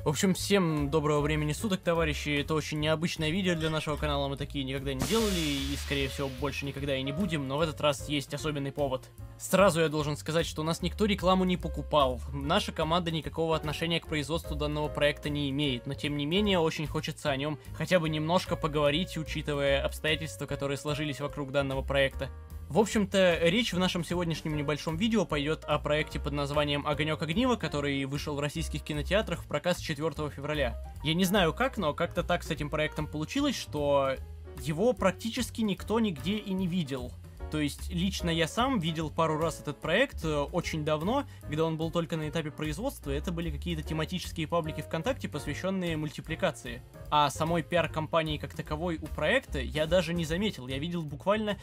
В общем, всем доброго времени суток, товарищи. Это очень необычное видео для нашего канала, мы такие никогда не делали и, скорее всего, больше никогда и не будем, но в этот раз есть особенный повод. Сразу я должен сказать, что у нас никто рекламу не покупал. Наша команда никакого отношения к производству данного проекта не имеет, но тем не менее очень хочется о нем хотя бы немножко поговорить, учитывая обстоятельства, которые сложились вокруг данного проекта. В общем-то, речь в нашем сегодняшнем небольшом видео пойдет о проекте под названием «Огонек Огнива», который вышел в российских кинотеатрах в прокат с 4 февраля. Я не знаю как, но как-то так с этим проектом получилось, что его практически никто нигде и не видел. То есть, лично я сам видел пару раз этот проект очень давно, когда он был только на этапе производства, это были какие-то тематические паблики ВКонтакте, посвященные мультипликации. А самой пиар-компании как таковой у проекта я даже не заметил, я видел буквально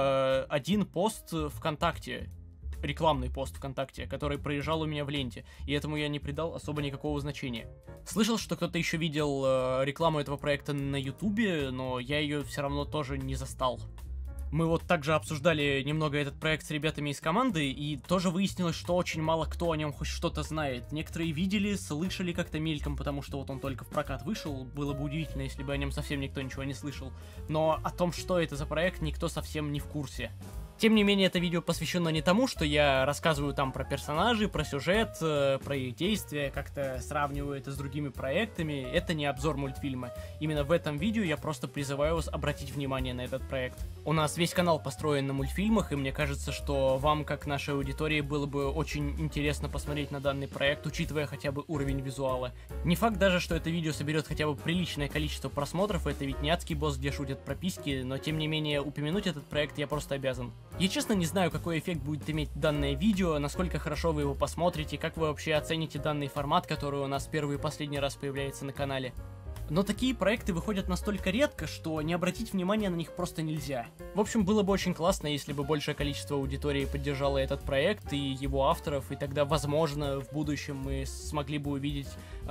один пост ВКонтакте, рекламный пост ВКонтакте, который проезжал у меня в ленте, и этому я не придал особо никакого значения. Слышал, что кто-то еще видел рекламу этого проекта на Ютубе, но я ее все равно тоже не застал. Мы вот также обсуждали немного этот проект с ребятами из команды, и тоже выяснилось, что очень мало кто о нем хоть что-то знает. Некоторые видели, слышали как-то мельком, потому что вот он только в прокат вышел. Было бы удивительно, если бы о нем совсем никто ничего не слышал. Но о том, что это за проект, никто совсем не в курсе. Тем не менее, это видео посвящено не тому, что я рассказываю там про персонажей, про сюжет, про их действия, как-то сравниваю это с другими проектами. Это не обзор мультфильма. Именно в этом видео я просто призываю вас обратить внимание на этот проект. У нас весь канал построен на мультфильмах, и мне кажется, что вам, как нашей аудитории, было бы очень интересно посмотреть на данный проект, учитывая хотя бы уровень визуала. Не факт даже, что это видео соберет хотя бы приличное количество просмотров, это ведь не адский босс, где шутят про письки, но тем не менее упомянуть этот проект я просто обязан. Я честно не знаю, какой эффект будет иметь данное видео, насколько хорошо вы его посмотрите, как вы вообще оцените данный формат, который у нас первый и последний раз появляется на канале. Но такие проекты выходят настолько редко, что не обратить внимания на них просто нельзя. В общем, было бы очень классно, если бы большее количество аудитории поддержало этот проект и его авторов, и тогда, возможно, в будущем мы смогли бы увидеть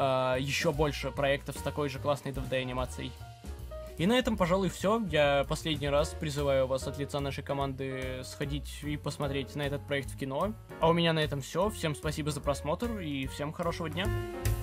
еще больше проектов с такой же классной 2D-анимацией. И на этом, пожалуй, все. Я последний раз призываю вас от лица нашей команды сходить и посмотреть на этот проект в кино. А у меня на этом все. Всем спасибо за просмотр и всем хорошего дня.